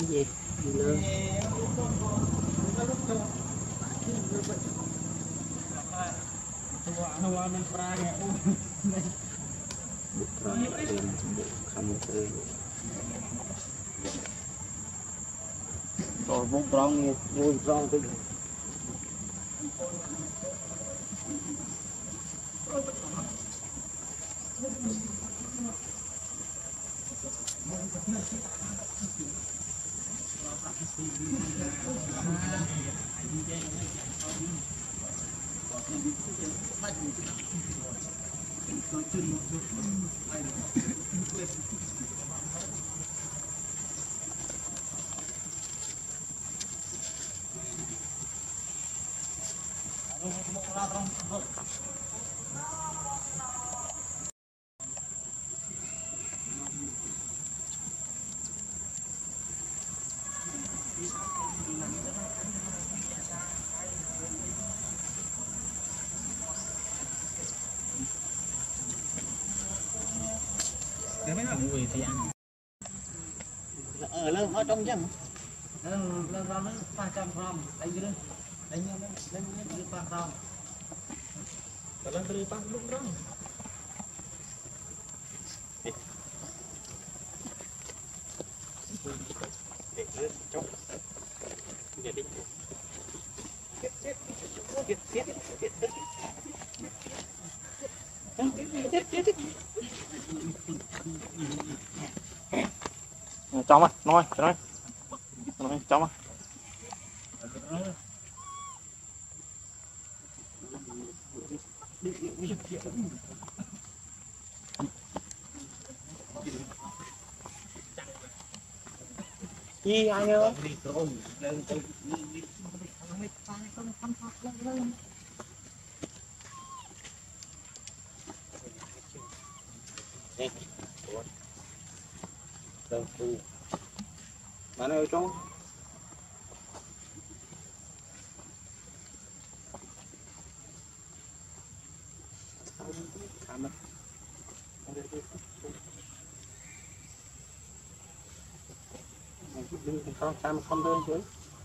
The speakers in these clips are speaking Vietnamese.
gì nữa rồi vùng tròn thì mùi thì ăn ở lên ở trong chứ lên nó 300 gram đánh cái đánh lên 3 gram lên từ 3 lúc đó trong á nói trong á gì ai ơi bạn ơi trong không đơn chứ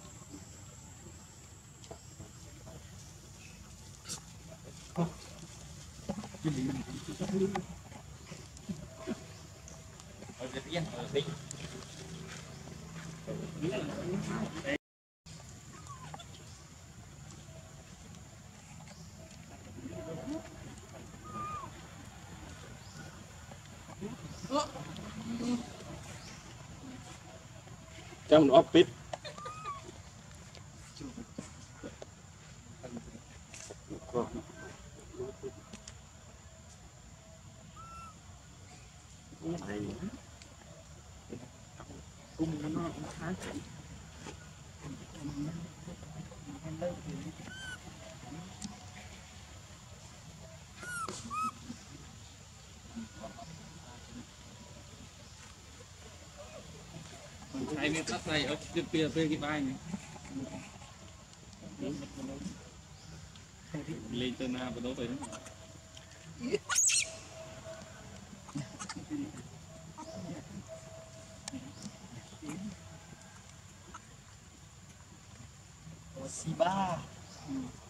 trong nó pít cung nó khá chảy hai miếng sắt này ở phía cái vai này lên từ nào vào đó vậy Siba